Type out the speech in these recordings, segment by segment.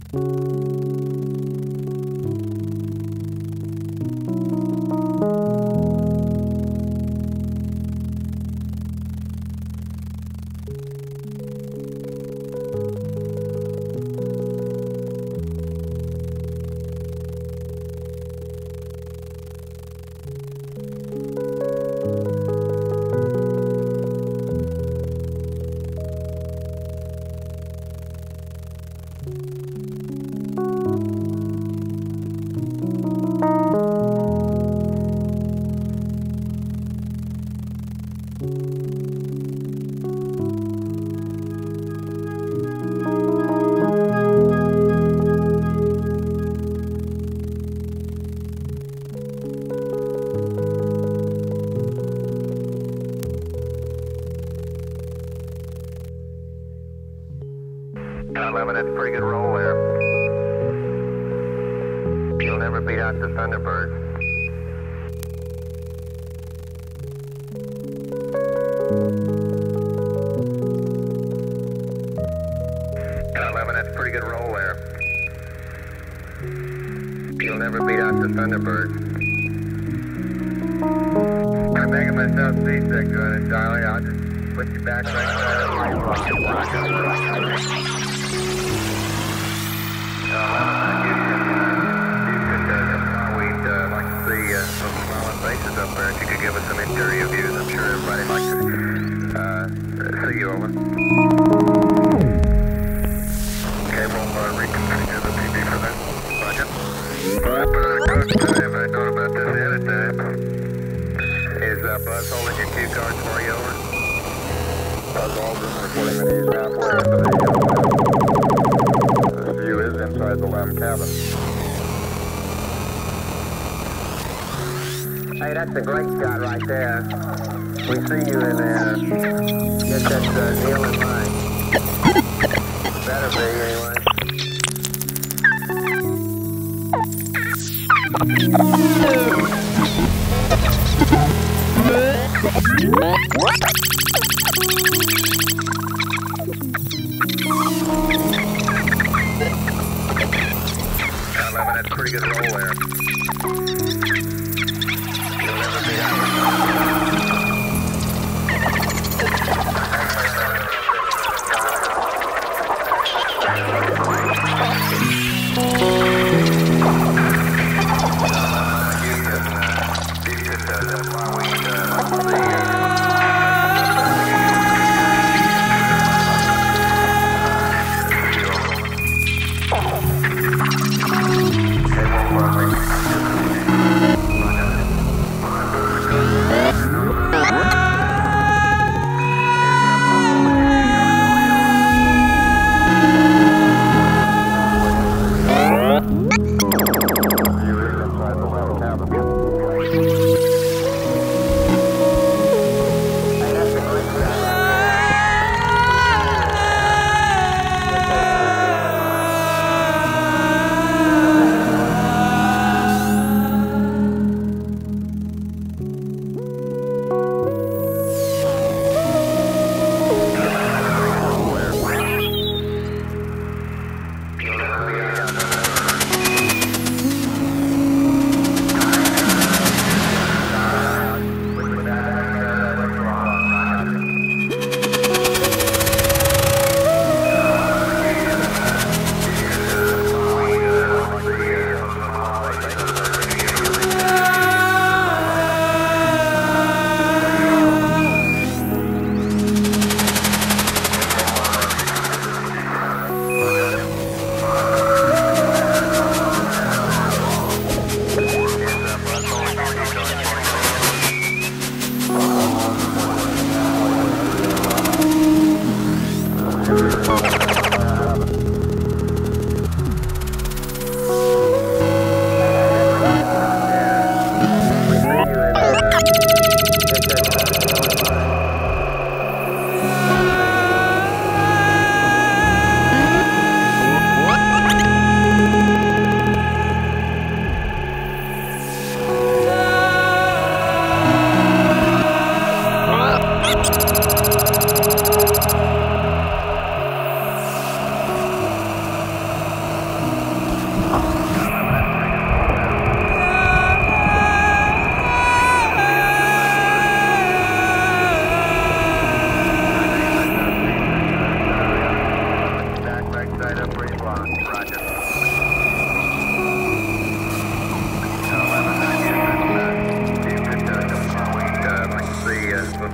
That's a pretty good roll there. You'll never beat out the Thunderbird. That's a pretty good roll there. You'll never beat out the Thunderbird. I'm making myself seasick doing it, Charlie. I'll just put you back right there. We'd like to see some smiling faces up there. If you could give us some interior views, I'm sure everybody likes to see you over. Okay, we'll reconfigure the TV for that budget. If I thought about this ahead of time, is Buzz holding your cue cards for you over? Buzz Aldrin reporting that he's halfway into the view is inside the LEM cabin. Hey, that's a great shot right there. We see you in there. Get that deal in mind. Better be, anyway. That's a pretty good roll there. You'll never be out. Okay,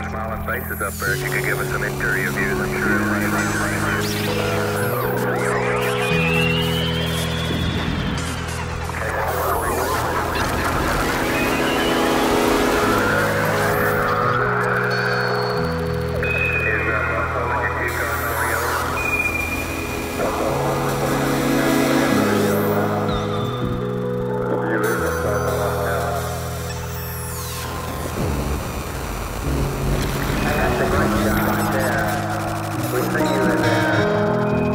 smiling faces up there. If you could give us some interior views, I'm sure it'll we see you in there.